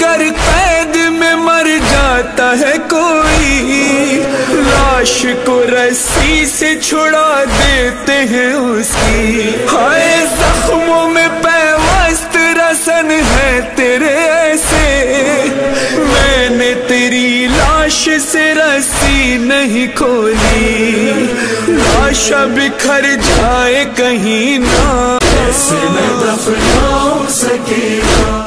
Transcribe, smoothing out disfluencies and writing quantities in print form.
अगर कैद में मर जाता है कोई, लाश को रस्सी से छुड़ा देते हैं उसकी। हाय जख्मों में पैवस्त रसन है तेरे ऐसे, मैंने तेरी लाश से रस्सी नहीं खोली। लाश बिखर जाए कहीं ना, ऐसे न दफना हो सकेगा।